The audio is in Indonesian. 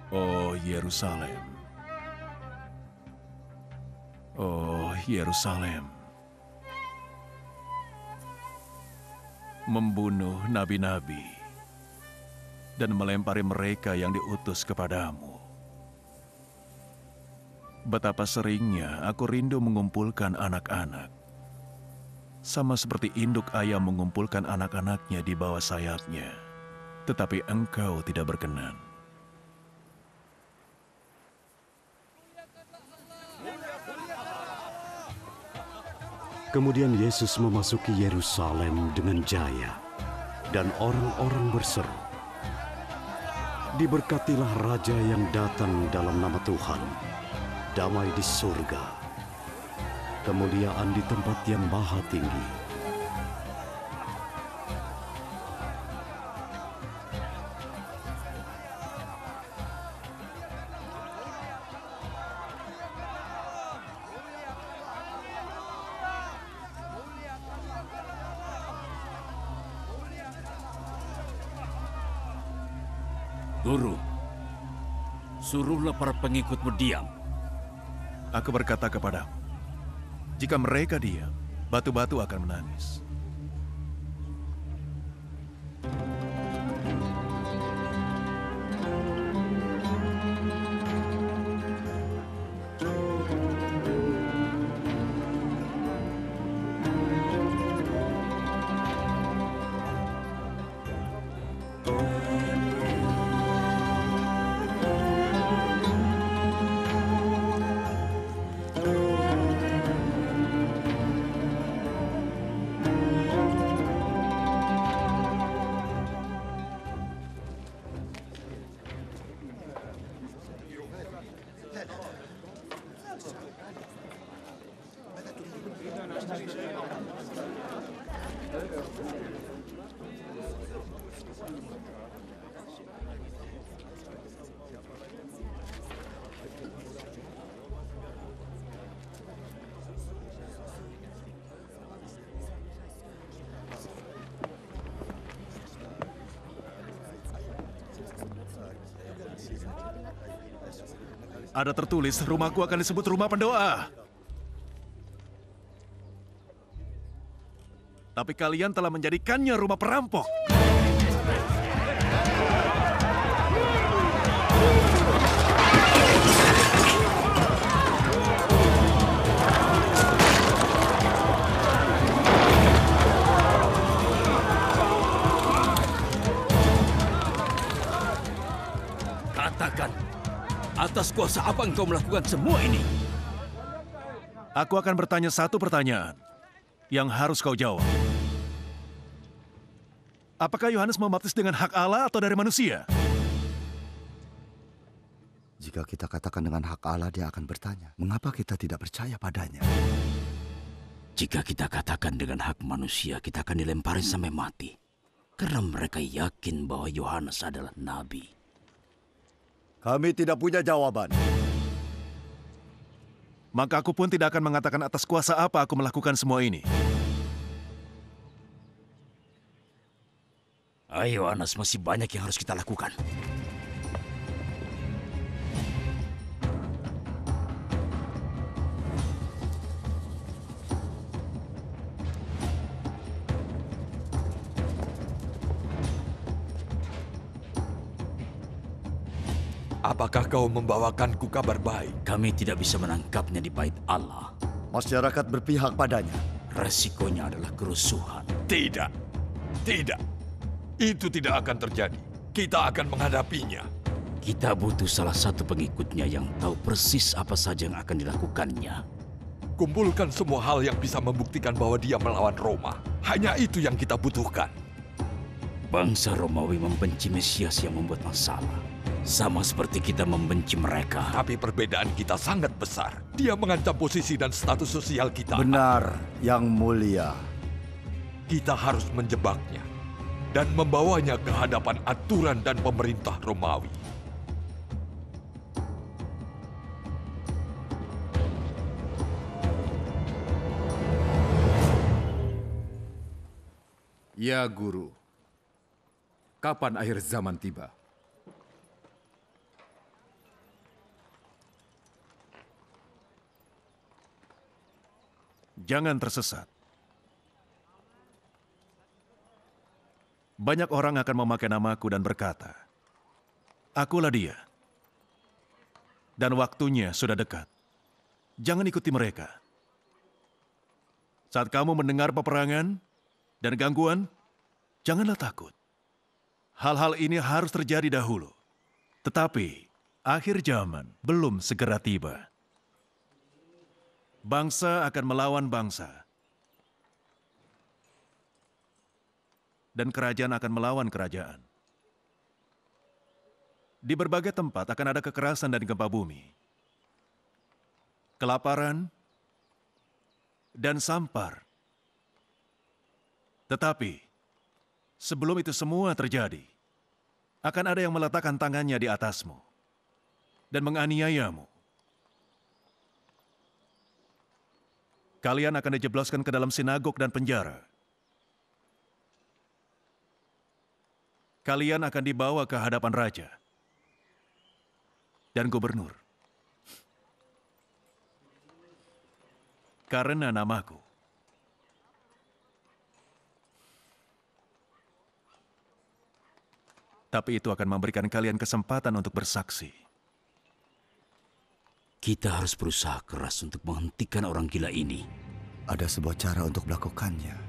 Oh Yerusalem, oh Yerusalem, membunuh nabi-nabi dan melempari mereka yang diutus kepadamu. Betapa seringnya aku rindu mengumpulkan anak-anak, sama seperti induk ayam mengumpulkan anak-anaknya di bawah sayapnya, tetapi engkau tidak berkenan. Kemudian Yesus memasuki Yerusalem dengan jaya, dan orang-orang berseru, "Diberkatilah Raja yang datang dalam nama Tuhan, damai di surga, kemuliaan di tempat yang maha tinggi." Guru, suruhlah para pengikutmu diam. Aku berkata kepadamu, jika mereka diam, batu-batu akan menangis. Ada tertulis, rumahku akan disebut rumah pendoa. Tapi kalian telah menjadikannya rumah perampok. Katakan, atas kuasa apa engkau melakukan semua ini? Aku akan bertanya satu pertanyaan yang harus kau jawab. Apakah Yohanes membaptis dengan hak Allah atau dari manusia? Jika kita katakan dengan hak Allah, dia akan bertanya, mengapa kita tidak percaya padanya? Jika kita katakan dengan hak manusia, kita akan dilempari sampai mati. Karena mereka yakin bahwa Yohanes adalah nabi. Kami tidak punya jawaban. Maka aku pun tidak akan mengatakan atas kuasa apa aku melakukan semua ini. Ayo, Anas, masih banyak yang harus kita lakukan. Apakah kau membawakanku kabar baik? Kami tidak bisa menangkapnya di bait Allah. Masyarakat berpihak padanya. Resikonya adalah kerusuhan. Tidak. Tidak. Itu tidak akan terjadi. Kita akan menghadapinya. Kita butuh salah satu pengikutnya yang tahu persis apa saja yang akan dilakukannya. Kumpulkan semua hal yang bisa membuktikan bahwa dia melawan Roma. Hanya itu yang kita butuhkan. Bangsa Romawi membenci Mesias yang membuat masalah. Sama seperti kita membenci mereka. Tapi perbedaan kita sangat besar. Dia mengancam posisi dan status sosial kita. Benar, Yang Mulia. Kita harus menjebaknya dan membawanya ke hadapan aturan dan pemerintah Romawi. Ya, Guru. Kapan akhir zaman tiba? Jangan tersesat. Banyak orang akan memakai namaku dan berkata, "Akulah dia." Dan waktunya sudah dekat. Jangan ikuti mereka. Saat kamu mendengar peperangan dan gangguan, janganlah takut. Hal-hal ini harus terjadi dahulu. Tetapi akhir zaman belum segera tiba. Bangsa akan melawan bangsa. Dan kerajaan akan melawan kerajaan. Di berbagai tempat akan ada kekerasan dan gempa bumi. Kelaparan dan sampar. Tetapi sebelum itu semua terjadi, akan ada yang meletakkan tangannya di atasmu dan menganiayamu. Kalian akan dijebloskan ke dalam sinagog dan penjara. Kalian akan dibawa ke hadapan raja dan gubernur. Karena namaku. Tapi itu akan memberikan kalian kesempatan untuk bersaksi. Kita harus berusaha keras untuk menghentikan orang gila ini. Ada sebuah cara untuk melakukannya.